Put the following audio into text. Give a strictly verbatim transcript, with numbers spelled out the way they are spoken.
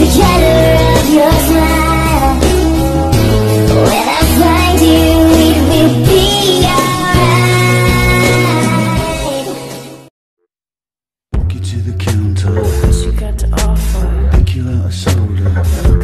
color of your smile. When I find you, it will be alright. Walk you to the counter, What you got to offer? pick you out a soda.